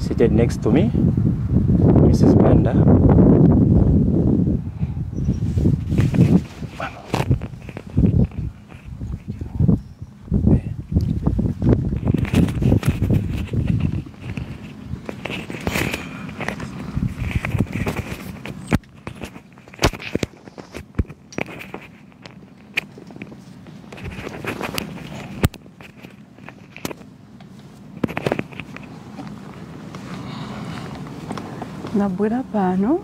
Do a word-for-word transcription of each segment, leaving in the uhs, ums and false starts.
Seated next to me, Missus Banda. Nabwera pano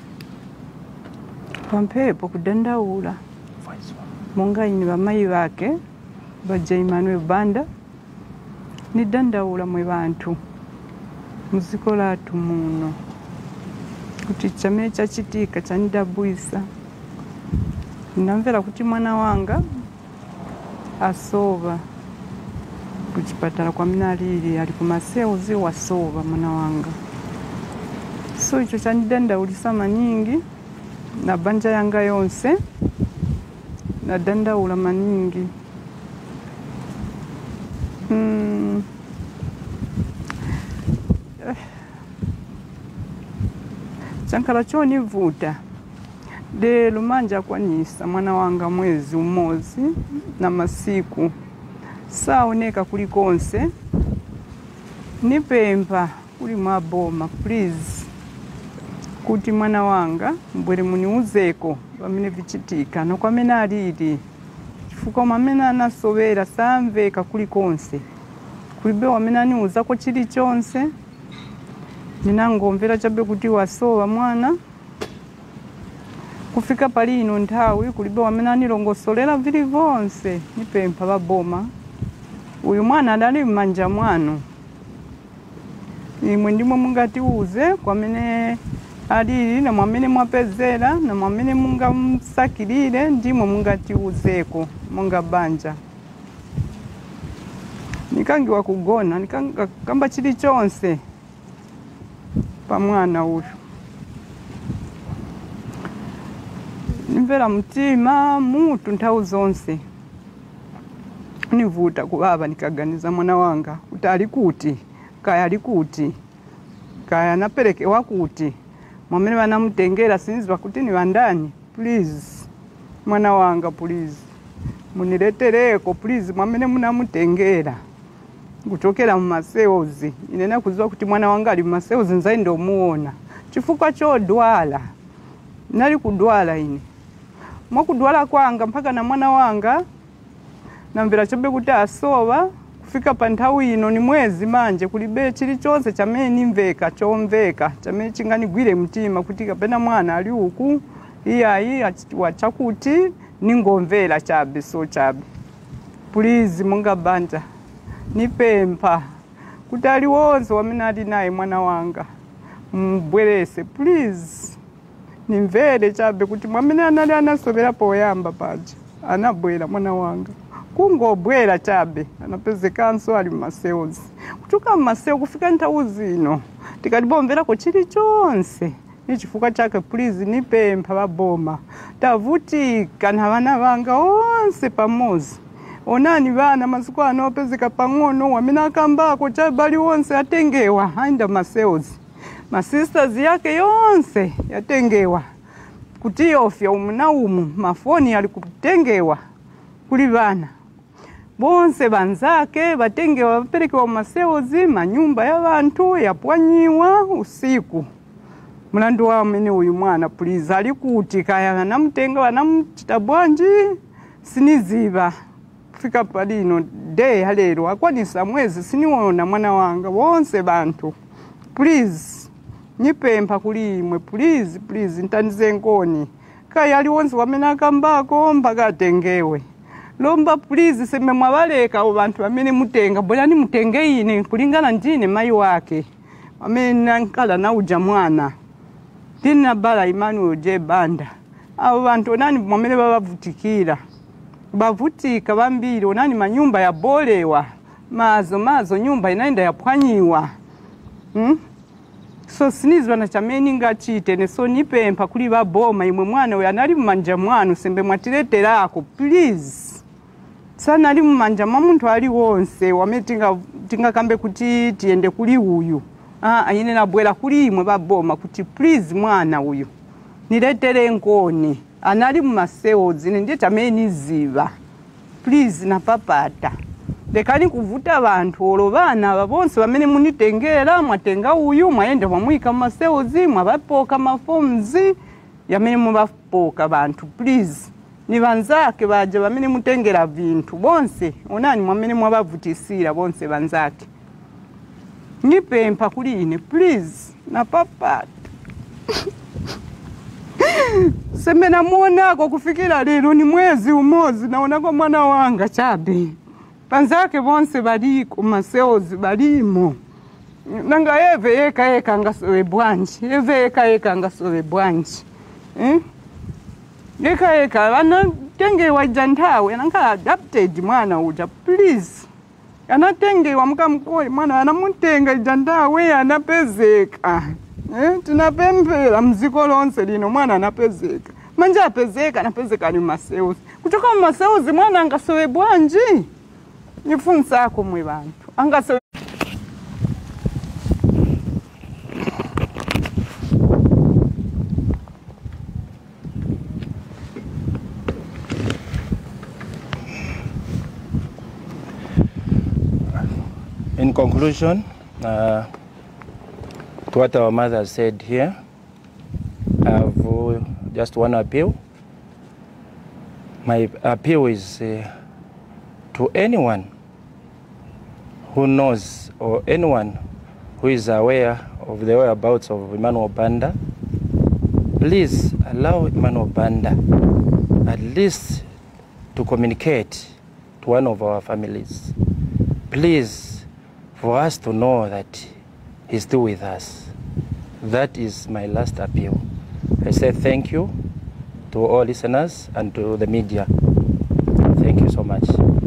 pampepo kudandaula monga ini bamayi bake baja Emanuel Banda ni dandaula mwe bantu muziko latu muno kuti chamene chachitika chanidabwisa. Ndamvera kuti mwana wanga asova kuchipatala kwa minalili ali kumaseuzi wasova mwana wanga. So icho chandidandaulisa maningi na banja yanga yonse na dandaula maningi. Hmm. Chankala choni vuta de lumanja kwanisa mwana wanga mwezi umozi na masiku saoneka kulikonse. Nipempa kuli maboma please kuti mwana wanga mbwere muniuzeko pamene vichitika no kwamene alili chifuko mamene anasovera samveka kulikonse kulibe wamene aniuzako chilichonse. Ninangomvera chabe kuti wasowa mwana kufika pali ino nthawi kulibe wamene anilongosolera vili vonse. Nipempha baboma uyu mwana adali mmanja mwanu, imwe ndimwe mungatiuze kwamene alili na mwamene mwapezera na mwamene munga msakilire ndimwe mungatiuzeko monga banja. Nikangi wakugona nikanga kamba chili chonse pa mwana uyu. Nimvera mtima mutu nthawi zonse nivuta kubaba nikaganiza mwana wanga kuti ali kuti kaya ali kuti kaya naperekewa kuti mwamene vanamutengera sinizwa kuti ni vandani. Please mwana wanga please muniletereko please mwamene munamutengera kuchokera mu maseuzi. Inena kuzwa kuti mwana wanga ali mu maseuzi nzai ndo muona chifukwa chodwala. Nali kudwala ine mwakudwala kwanga mpaka na mwana wanga namvera chobe kuti asova kufika pa nthawi ino ni mwezi manje kulibe chili chonse chamene nimveka chomveka chamene chinganigwire mtima kuti kapena mwana ali uku iyayi wachakuti ningomvera chabe so chabe. Please munga banja nipempha kuti ali wonse wamene ali naye mwana wanga mbwerese please. Nimvere chabe kuti mwamene anali anasovera poyamba paja anabwera mwana wanga kungobwera chabe anapezekanso ali maseuzi kutuka maseu kufika nthawi zino tikatibomverako chili chonse. Ni chifukwa chake please nipempha baboma tavutika na vana vanga onse pamozi. Onani vana masiku ano opezeka pang'ono wamene akambako chabe ali wonse atengewa aenda maseuzi. Masisters yake yonse yatengewa kuti ofya umu na umu mafoni yali kutengewa kuli vana bonse banzake batengewa baperekewa maseuzi. Manyumba ya bantu yapwanyiwa usiku. Mulandu wa mene uyu mwana please ali kuti kaya namutenga wanamuchita bwanji siniziva kufika palino day halero akwanisa mwezi siniona mwana wanga bonse bantu. Please nipempha kuli imwe please please ntandize nkoni kaya ali wonse wamene akambako mpaka atengewe. Lomba please seme mwabaleka abantu bamene mutenga bwerani mutenge ine kulingana ndine mayi wake amene nankala na uja mwana tina bala Emanuel je Banda. Abo bantu onani mwamene babavutikira bavutika bambiri onani manyumba ya bolewa mazo mazo nyumba inaenda yapwanyiwa. Hmm? So sinizwa na chameni ngachite ne so nipempha kuli baboma imwe mwana we anali manja mwanu sembe mwatileterako please. Sana ali manja mwa muntu ali wonse wametinga tinga kambe kuti tiende kuli uyu Ah, yine nabwera kulimwe baboma kuti please mwana uyu niletere enkoni anali mu maseozi ndiye tameni ziva please napapata lekani kuvuta abantu olwo baana aba bonse bamene munitengera mwatenga uyu mwaende mwamwika mu maseozi mwabapoka mafomzi yamene mubapoka bantu please ni banzake baje bamene mutengera bintu bonse onani mwamene mwabavutisira bonse banzake nipempa kuli ine please napapata semena muonako kufikira lero ni mwezi umozi naonako mwana wanga chabe banzake bonse baliko maseozi balimo nanga eve eka eka ngasowe bwanji eve eka eka ngasowe bwanji eh eka eka ana tengewa jantawe nanga adapted mwana uja please anatengewa mukamkoi mwana anamutenga jantawe anapezeka eh tinapempera mziko lonse lino mwana anapezeka manje apezeka anapezeka ni maseozi kutoka mu maseozi mwana angasowe bwanji nifunza ako mwe bantu angasowe. In conclusion, uh, to what our mother said here, I have uh, just one appeal. My appeal is uh, to anyone who knows or anyone who is aware of the whereabouts of Emmanuel Banda, please allow Emmanuel Banda at least to communicate to one of our families. Please, for us to know that he's still with us. That is my last appeal. I say thank you to all listeners and to the media. Thank you so much.